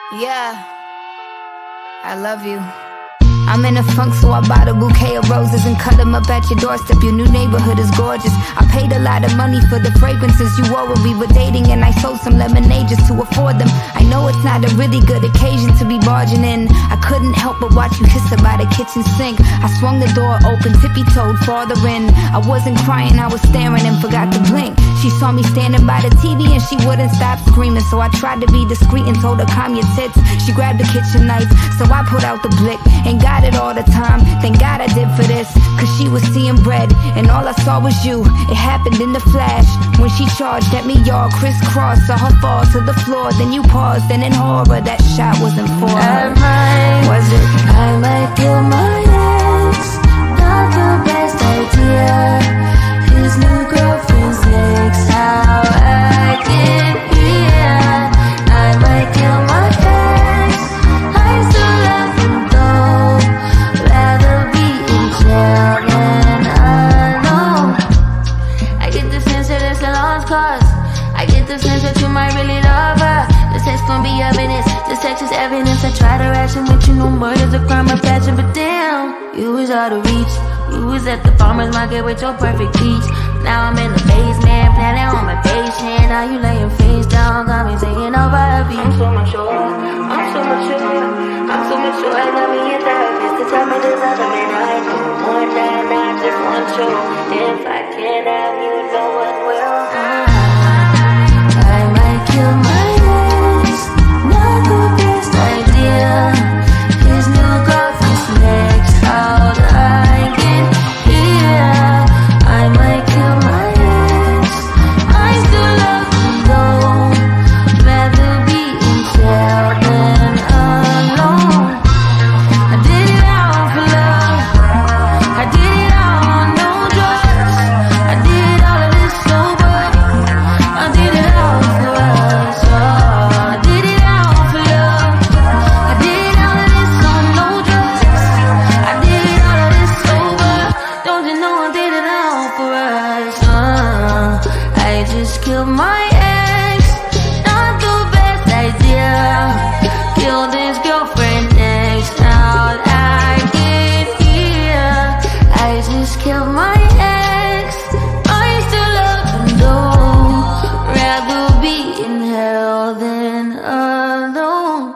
Yeah, I love you. I'm in a funk, so I bought a bouquet of roses and cut them up at your doorstep. Your new neighborhood is gorgeous. I paid a lot of money for the fragrances you wore when we were dating, and I sold some lemonade just to afford them. I know it's not a really good occasion to be barging in. I couldn't help but watch you kiss her by the kitchen sink. I swung the door open, tippy-toed farther in. I wasn't crying, I was staring and forgot to blink. She saw me standing by the TV and she wouldn't stop screaming, so I tried to be discreet and told her calm your tits. She grabbed the kitchen knife, so I put out the blick and got it all the time. Thank God I did for this, cause she was seeing bread and all I saw was you. It happened in the flash when she charged at me, y'all crisscross. Saw her fall to the floor, then you paused, and in horror that shot wasn't for her. Was it? I might kill my ex. Not the best idea. His new girlfriend's next. How I get here. I might kill my ex. I still love him though. Rather be in jail than alone. I get the sense that it's a lost cause. I get the sense that you might really love her. The sex gon' be evidence. The sex is evidence. I try to ration with you, no murder's a crime of passion, but damn, you was out of reach. You was at the farmer's market with your perfect peach. Now I'm in the basement, planning on my patient. Now you laying face down, got me taking over a beat. I'm so mature, I'm so mature, I'm so mature. I got me a therapist to tell me there's other men I know more than I just want you. If I can't have you, no one will. I might kill my ex, not the best idea. His new girlfriend's next. How'd I get here? I might kill my ex. I still love him though. Rather be in jail than alone. I did it all for love. I did it all on no drugs. I did all of this sober. I did it all for us. I did it all for love. I did all of this on no drugs. I did all of this sober. Don't you know I did it all for us? I just killed my ex. Not the best idea. Killed his girlfriend next. How'd I get here? I just killed my ex. I still love him though. Rather be in hell than alone.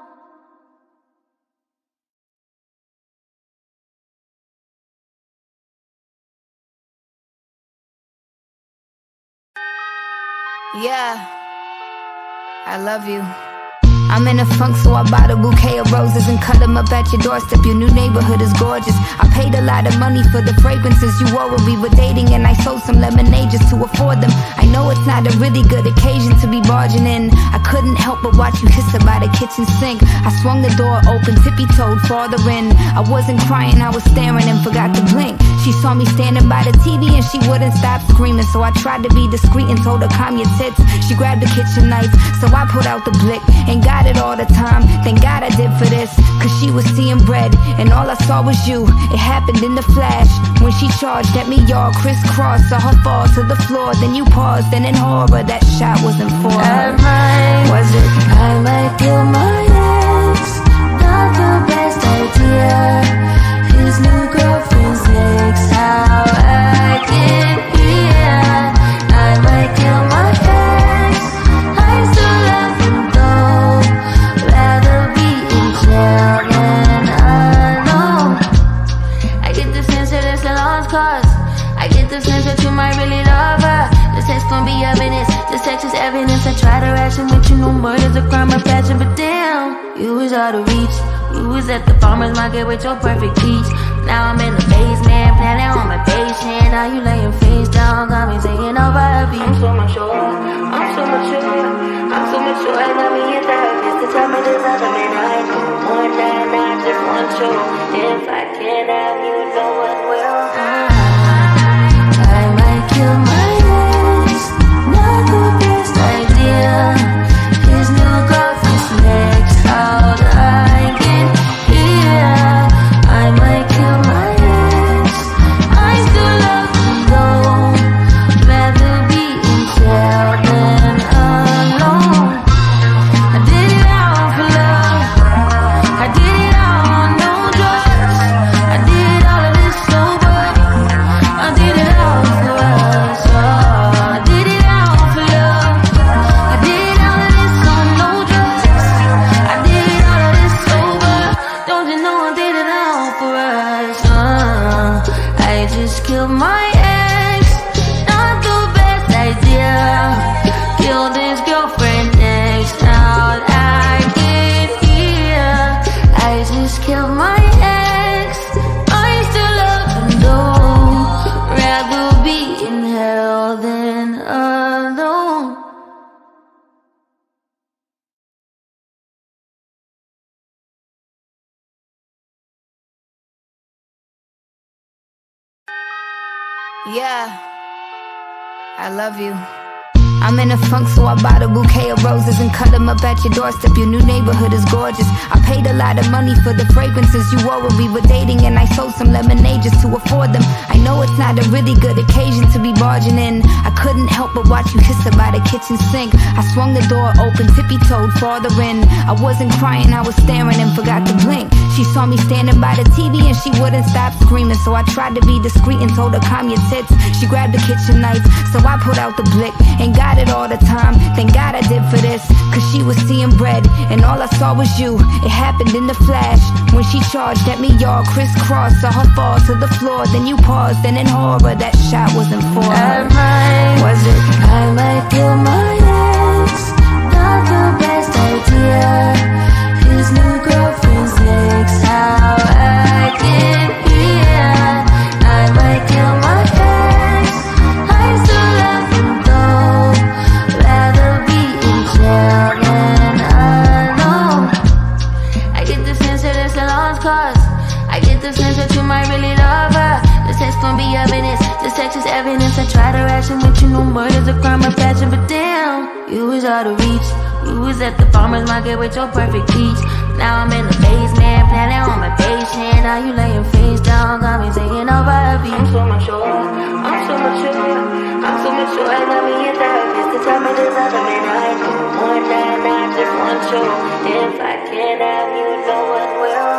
Yeah, I love you. I'm in a funk, so I bought a bouquet of roses and cut them up at your doorstep. Your new neighborhood is gorgeous. I paid a lot of money for the fragrances you wore when we were dating, and I sold some lemonade just to afford them. I know it's not a really good occasion to be barging in. I couldn't help but watch you kiss her by the kitchen sink. I swung the door open, tippy-toed farther in. I wasn't crying, I was staring and forgot to blink. She saw me standing by the TV and she wouldn't stop screaming, so I tried to be discreet and told her calm your tits. She grabbed the kitchen knife, so I put out the blick and got it all the time. Thank God I did for this, cause she was seeing bread and all I saw was you. It happened in the flash when she charged at me, y'all crisscross. Saw her fall to the floor, then you paused, and in horror that shot wasn't for her. Was it? I might kill my ex. Not the best idea. His new girlfriend's next. How I get here? I might kill my ex. I still love him though. Rather be in jail than alone. I get the sense that it's a lost cause. I get the sense that you might really love her. The sex gon' be evidence. The sex is evidence. I try to ration with you, no murder's a crime of passion, but damn, you was out of reach. You was at the farmer's market with your perfect peach. Now I'm in the basement, planning on my patient. Now you laying face down, got me taking over a beat. I'm so mature, I'm so mature, I'm so mature. I got me a therapist to tell me there's other men I know more than I just want you. If I can't have you, no one will. I might kill my ex. Not the best idea. His new girlfriend's next. How'd I get here? I might kill my ex. I still love him though. Rather be in jail than alone. I did it all for love. Yeah, I love you. I'm in a funk, so I bought a bouquet of roses and cut them up at your doorstep. Your new neighborhood is gorgeous. I paid a lot of money for the fragrances you wore when we were dating, and I sold some lemonade just to afford them. I know it's not a really good occasion to be barging in. I couldn't help but watch you kiss her by the kitchen sink. I swung the door open, tippy-toed farther in. I wasn't crying, I was staring and forgot to blink. She saw me standing by the TV and she wouldn't stop screaming, so I tried to be discreet and told her calm your tits. She grabbed the kitchen knife, so I put out the blick and got it all the time. Thank God I did for this, cause she was seeing red and all I saw was you. It happened in the flash when she charged at me, y'all crisscross. Saw her fall to the floor, then you paused, and in horror that shot wasn't for her. Was it? I might kill my ex. Not the best idea. His new girlfriend's next. How I get here. I might kill my ex. I still love him though. Rather be in jail than alone. I get the sense that it's a lost cause. I get the sense that you might really love her. The sex gon' be evidence. The sex is evidence. I try to ration with you, no murder's a crime of passion, but damn, you was out of reach. You was at the farmer's market with your perfect peach. Now I'm in the basement, planning on my patient. Now you laying face down, got me taking over a beat. I'm so mature, I'm so mature, I'm so mature. I love me a therapist to tell me there's other men I know. One night, I just want you. If I can't have you, no one will.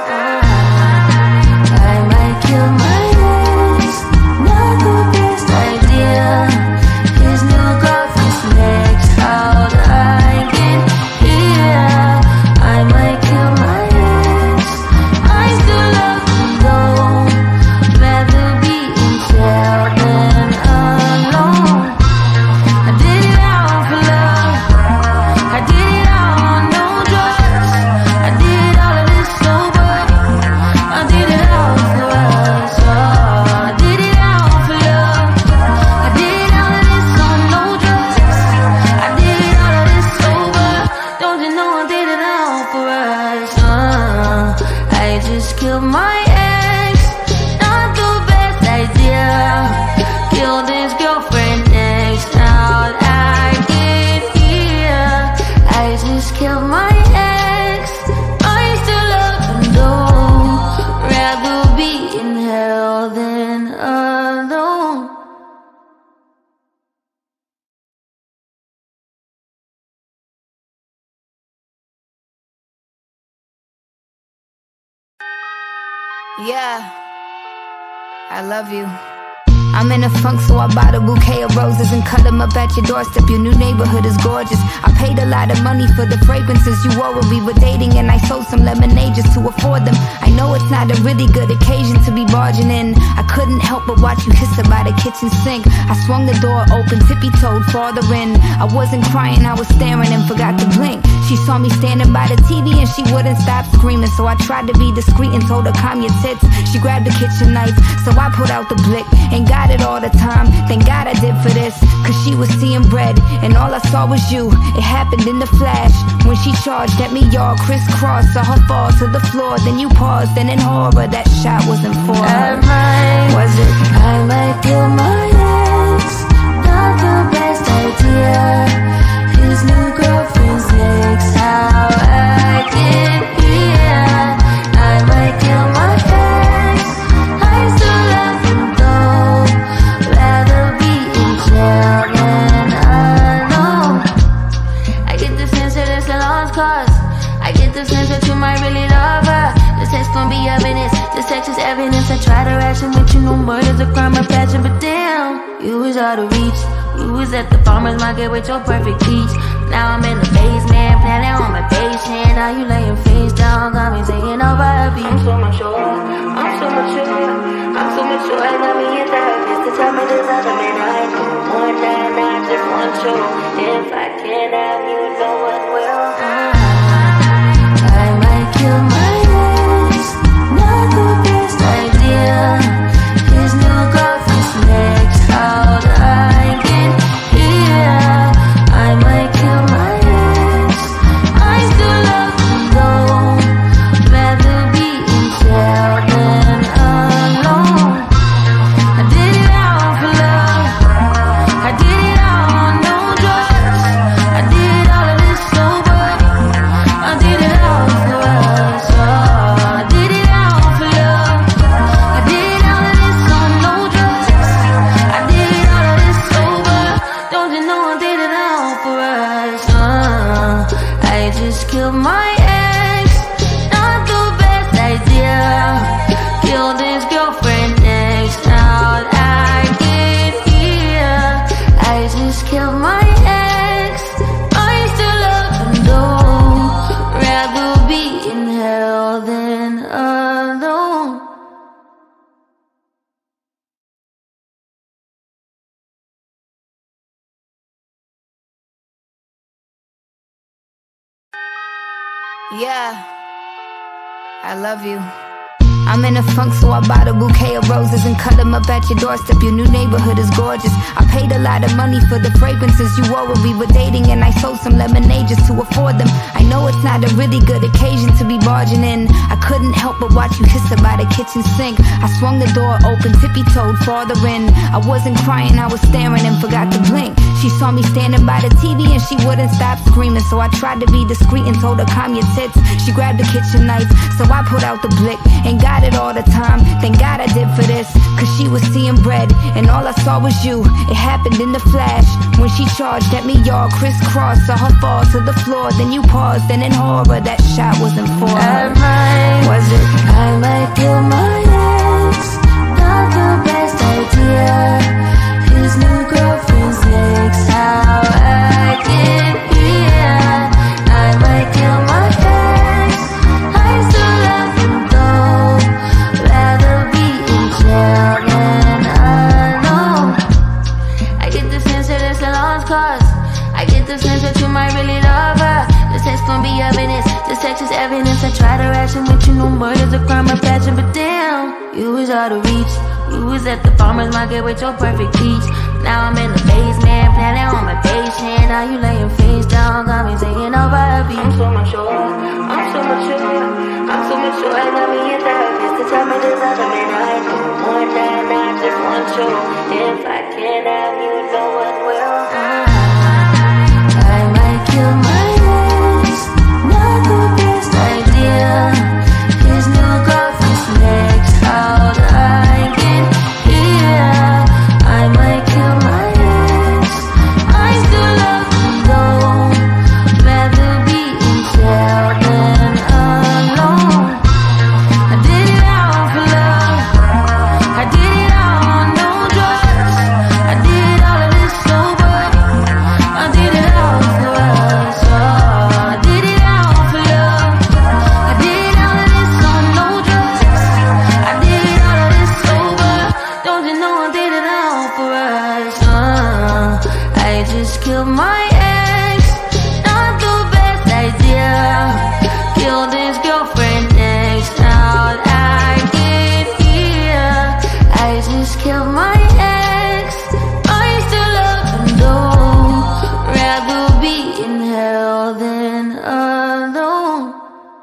I might kill my ex, not the best idea. His new girlfriend's next. How'd I get here? I might kill my ex. I still love him though. Rather be in jail than alone. I did it all for love. I did it all on no drugs. I did all of this sober. I did it all for us. Oh, I did it all for love. I did all of this on no drugs. I did all of this sober. Don't you know I did it all for us? I just killed my ex. Not the best idea. Killed his girlfriend next. How'd I get here? I just killed my ex. I still love him though. Rather be in hell than alone. Yeah, I love you. I'm in a funk, so I bought a bouquet of roses and cut them up at your doorstep. Your new neighborhood is gorgeous. I paid a lot of money for the fragrances you wore when we were dating, and I sold some lemonade just to afford them. I know it's not a really good occasion to be barging in. I couldn't help but watch you kiss her by the kitchen sink. I swung the door open, tippy-toed farther in. I wasn't crying, I was staring and forgot to blink. She saw me standing by the TV and she wouldn't stop screaming, so I tried to be discreet and told her calm your tits. She grabbed the kitchen knife, so I put out the blick and got it all the time. Thank God I did for this, cause she was seeing red and all I saw was you. It happened in the flash when she charged at me, y'all crisscross. Saw her fall to the floor, then you paused, and in horror that shot wasn't for her. Was it? I might kill my ex. Not the best idea. His new girlfriend's next. How I get here? I might kill my ex. I still love him though. Rather be in jail than alone. I get the sense that it's a lost cause. I get the sense that you might really love her. The sex gon' be evidence. The sex is evidence. I try to ration with you, no murder's a crime of passion, but damn, you was out of reach. You was at the farmer's market with your perfect peach. Now I'm in the basement, planning on my patient. Now you laying face down, got me taking over a beat. I'm so mature, I'm so mature, I'm so mature. I love me a therapist to tell me there's other men I know. One night, I just want you. If I can't have you, no one will. I might kill my ex. Not the best idea. His new girlfriend's next. How'd I get here? I might kill my ex. I still love him though. Rather be in jail than alone. I did it all for killed my ex. Not the best idea. Killed his girlfriend next. Now I get here. I just killed my ex. I still love him though. Rather be in hell than alone. Yeah, I love you. I'm in a funk, so I bought a bouquet of roses and cut them up at your doorstep. Your new neighborhood is gorgeous. I paid a lot of money for the fragrances you wore when we were dating, and I sold some lemonade just to afford them. I know it's not a really good occasion to be barging in. I couldn't help but watch you kiss her by the kitchen sink. I swung the door open, tippy-toed farther in. I wasn't crying, I was staring and forgot to blink. She saw me standing by the TV and she wouldn't stop screaming, so I tried to be discreet and told her calm your tits. She grabbed the kitchen knife, so I put out the blick and got it all the time. Thank God I did for this, cause she was seeing bread and all I saw was you. It happened in the flash when she charged at me, y'all crisscross. Saw her fall to the floor, then you paused, and in horror that shot wasn't for her. Was it? I might kill my ex. Not the best idea. His new girlfriend's next. How I get here. I might kill my ex. I still love him though. Rather be in jail than alone. I get the sense that it's a lost cause. I get the sense that you might really love her. The sex gon' be evidence. The sex is evidence. I try to ration with you, no murder's a crime of passion, but damn, you was out of reach. You was at the farmer's market with your perfect peach. Now I'm in the basement, planning on my patient. Now you laying face down, got me singing over a beat. I'm so mature, I'm so mature, I'm so mature. I got me a therapist to tell me there's other men I know. One night, I just want you. If I can't have you, no one will. I might kill my ex. Not the best idea. His new girlfriend's next. How'd I get here? I might kill my ex. I still love him though. Rather be in jail than alone. I did it all for love. I did it all on no drugs. I did all of this sober. I did it all for us. I did it all for love. I did all of this on no drugs. I did all of this sober. Don't you know I did it all for us? I just killed my ex. Not the best idea. Killed his girlfriend next. How'd I get here? I just killed my ex. I still love him though. Rather be in hell than alone.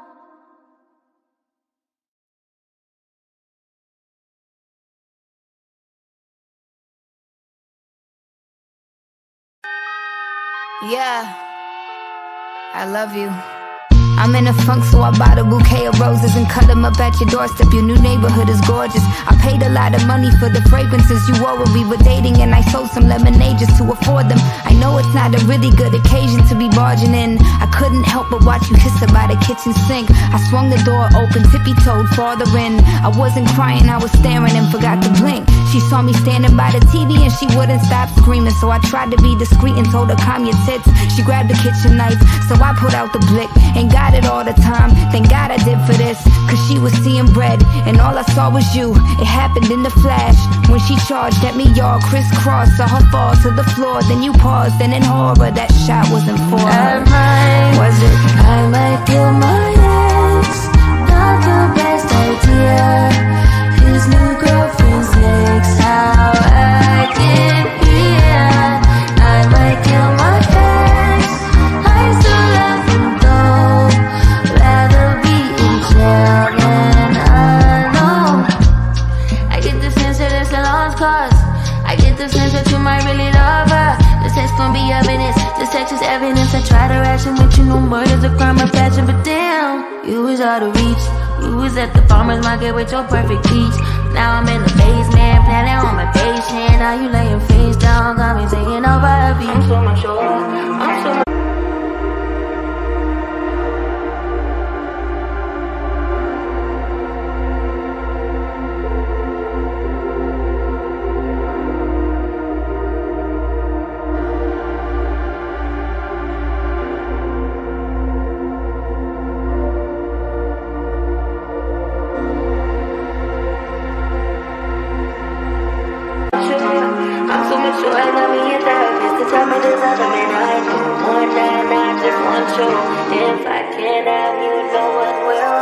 Yeah, I love you. I'm in a funk, so I bought a bouquet of roses and cut them up at your doorstep. Your new neighborhood is gorgeous. I paid a lot of money for the fragrances you wore when we were dating, and I sold some lemonade just to afford them. I know it's not a really good occasion to be barging in. I couldn't help but watch you kiss her by the kitchen sink. I swung the door open, tippy-toed farther in. I wasn't crying, I was staring and forgot to blink. She saw me standing by the TV and she wouldn't stop screaming, so I tried to be discreet and told her calm your tits. She grabbed the kitchen knife, so I put out the blick and got it all the time. Thank God I did for this, cause she was seeing bread and all I saw was you. It happened in the flash when she charged at me, y'all crisscross. Saw her fall to the floor, then you paused, and in horror that shot wasn't for her. Was it? I might kill my ex. Not the best idea. His new girlfriend's next. How I get here? I might kill my ex. I still love him though. Rather be in jail than alone. I get the sense that it's a lost cause. I get the sense that you might really love her. The sex gon' be evidence. The sex is evidence. I try to ration with you, no murder's a crime of passion, but damn, you was out of reach. You was at the farmer's market with your perfect peach. Now I'm in the basement, planning on my patient. Now you laying face down, got me singing over a beat. I'm so mature, I'm so me there's other men I know. More than I just want you. If I can't have you, no one will.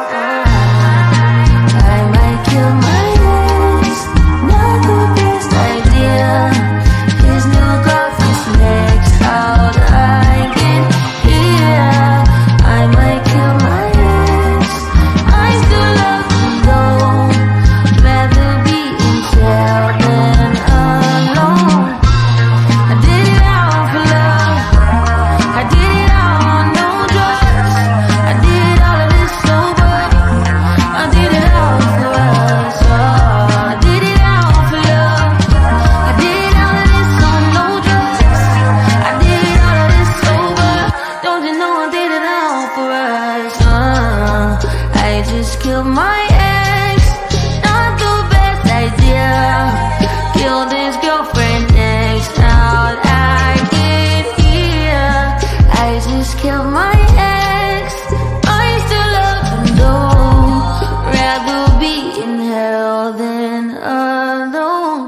I might kill my ex. Not the best idea. His new girlfriend's next out. I can hear. I might kill my ex. I still love him though. Rather be in jail than alone. I did it all for love. I did it all on no drugs. I did all of this sober. I did it all for us. Oh, I did it all for love. I did all of this on no drugs. I did all of this sober. Don't you know I did it all for us? I just killed my ex. Not the best idea. Killed his girlfriend next out. I get here. I just killed my ex. I still love him though. Rather be in hell than alone.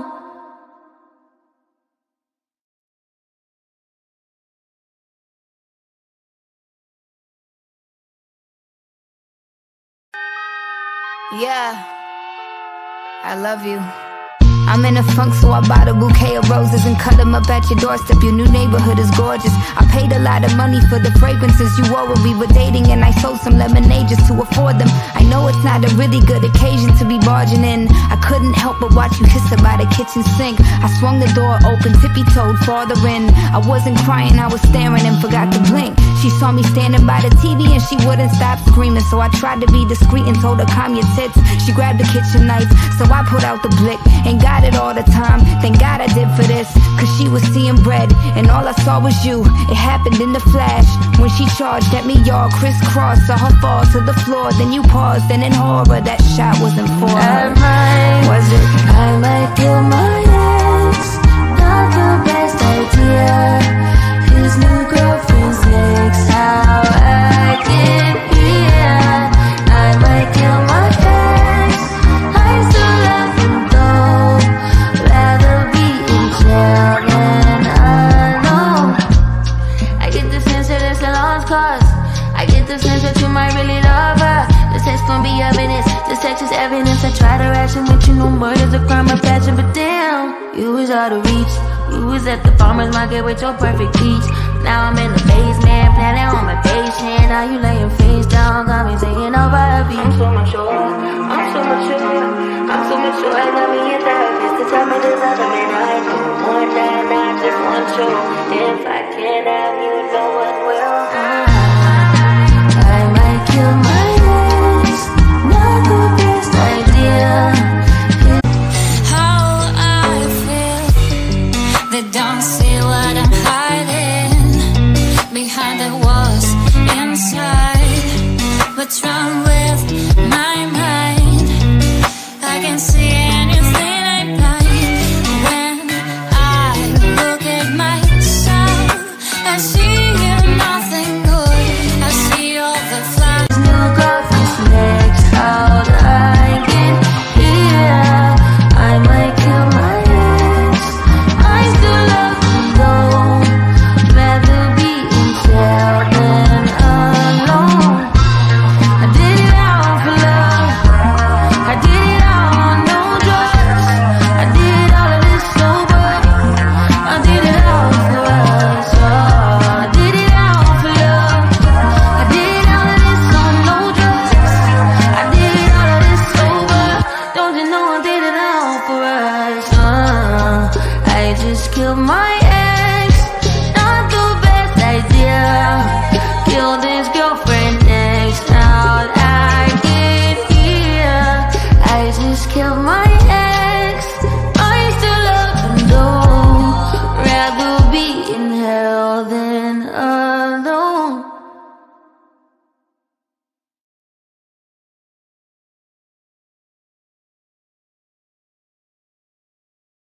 Yeah, I love you. I'm in a funk, so I bought a bouquet of roses and cut them up at your doorstep. Your new neighborhood is gorgeous. I paid a lot of money for the fragrances you wore when we were dating, and I sold some lemonade just to afford them. I know it's not a really good occasion to be barging in. I couldn't help but watch you kiss her by the kitchen sink. I swung the door open, tippy-toed farther in. I wasn't crying, I was staring and forgot to blink. She saw me standing by the TV and she wouldn't stop screaming, so I tried to be discreet and told her calm your tits. She grabbed the kitchen knife, so I put out the blick. Ain't got it all the time, thank God I did for this. Cause she was seeing red and all I saw was you. It happened in the flash when she charged at me, y'all crisscross. Saw her fall to the floor, then you paused, and in horror that shot wasn't for her. Was it? I might kill my ex. Not the best idea. His new girlfriend's next. How I get here. I might kill my ex. I still love him though. Rather be in jail than alone. I get the sense that it's a lost cause. I get the sense that you might really love her. The text gon' be evidence. The text is evidence. I try to ration with you. No murder's a crime of passion, but damn, you was out of reach. You was at the farmer's market with your perfect peach. Now I'm in the basement, planning on my patient. Now you laying face down, got me singing over a beat. I'm so mature, I'm so mature, I'm so mature. I got me a therapist to tell me there's other men I know. More than I just want you. If I can't have you, no one will. I might kill my ex. Not the best idea. How I feel, they don't see what I'm hiding behind the walls inside. What's wrong with my mind? I can see anything I like. When I look at myself, I see nothing good. I see all the flaws. New girlfriend's next out. I can hear. I might kill my ex. I still love him though. Rather be in jail than alone. I did it all for love. I did it all on no drugs. I did all of this sober. I did it all for us. Oh, I did it all for love. I did all of this on no drugs. I did all of this sober. Don't you know I did it all for us? I just killed my ex. Not the best idea. Killed his girlfriend next out. I get here. I just killed my ex. I still love him though. Rather be in hell than alone.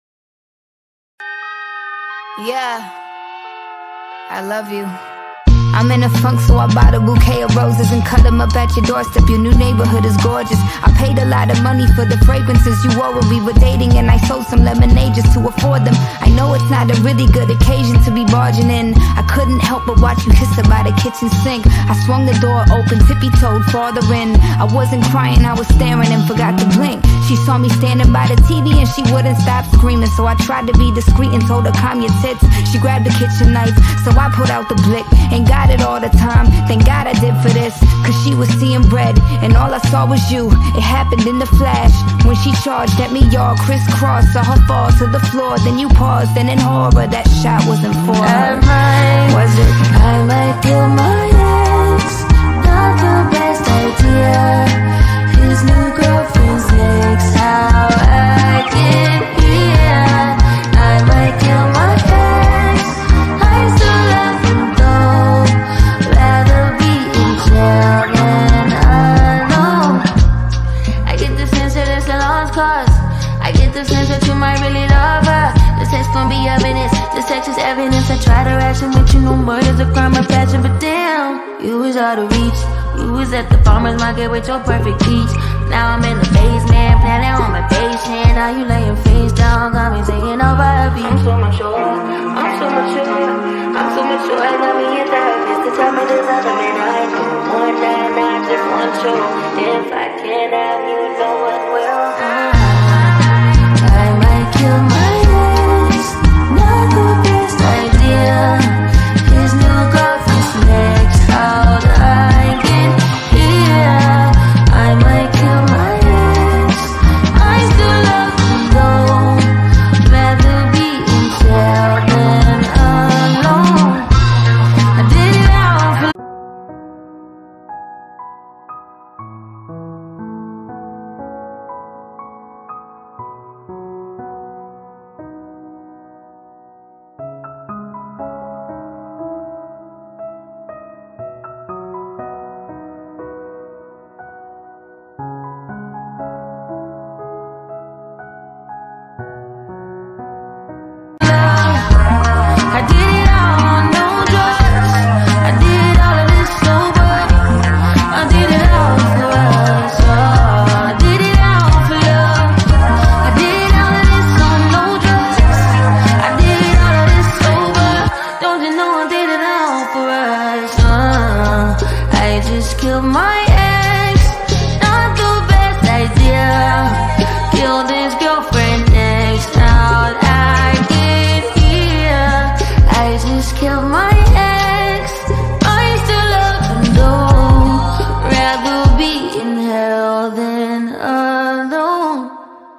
Yeah, I love you. I'm in a funk, so I bought a bouquet of roses and cut them up at your doorstep. Your new neighborhood is gorgeous. I paid a lot of money for the fragrances you wore when we were dating, and I sold some lemonade just to afford them. I know it's not a really good occasion to be barging in. I couldn't help but watch you kiss her by the kitchen sink. I swung the door open, tippy-toed farther in. I wasn't crying, I was staring and forgot to blink. She saw me standing by the TV and she wouldn't stop screaming, so I tried to be discreet and told her calm your tits. She grabbed the kitchen knife, so I put out the blick. Ain't got it all the time, thank God I did for this. Cause she was seeing bread and all I saw was you. It happened in the flash when she charged at me, y'all crisscross. Saw her fall to the floor, then you paused, and in horror that shot wasn't for her. Was it? I might kill my ex, not the best idea. His new girlfriend's next, how I get here. I might kill my ex, I still love him though. Rather be in jail than alone. I get the sense that it's a lost cause. I get the sense that you might really love her. The sex gon' be evidence, the sex is evidence. I try to ration with you, no murder's a crime of passion. But damn, you was out of reach. You was at the farmer's market with your perfect peach. Now I'm in the basement, planning on my patient. Now you laying face down, got me taking over a beat. I'm so mature, I'm so mature, I'm so mature. I got me a therapist to tell me there's other men I do. One night, not just one show. If I can't have you, no one will. I might kill my ex, not the best idea. His new girlfriend's next, how'd I get here? I might kill my ex, I still love him though. Rather be in jail than alone. I did it all for I did it all on no drugs. I did all of this sober. I did it all for us. I did it all for love. I did all of this on no drugs. I did all of this sober. Don't you know I did it all for us? I just killed my ex, not the best idea. Killed his girlfriend next. How'd I get here? I just killed my ex, I still love him though. Rather be in hell than alone.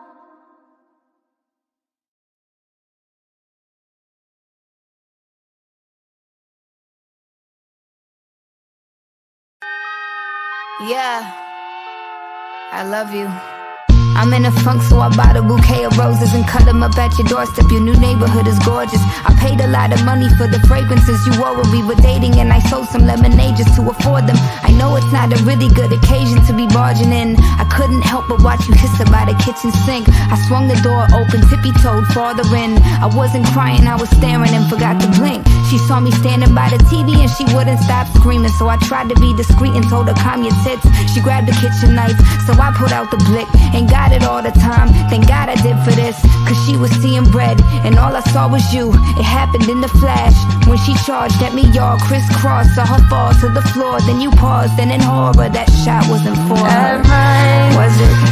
Yeah, I love you. I'm in a funk, so I bought a bouquet of roses and cut them up at your doorstep. Your new neighborhood is gorgeous. I paid a lot of money for the fragrances you wore when we were dating, and I sold some lemonade just to afford them. I know it's not a really good occasion to be barging in. I couldn't help but watch you kiss her by the kitchen sink. I swung the door open, tippy-toed farther in. I wasn't crying, I was staring and forgot to blink. She saw me standing by the TV and she wouldn't stop screaming, so I tried to be discreet and told her calm your tits. She grabbed the kitchen knife, so I put out the blick. Ain't got it all the time, thank God I did for this. Cause she was seeing bread and all I saw was you. It happened in the flash when she charged at me, y'all crisscross. Saw her fall to the floor, then you paused, and in horror that shot wasn't for her. Was it?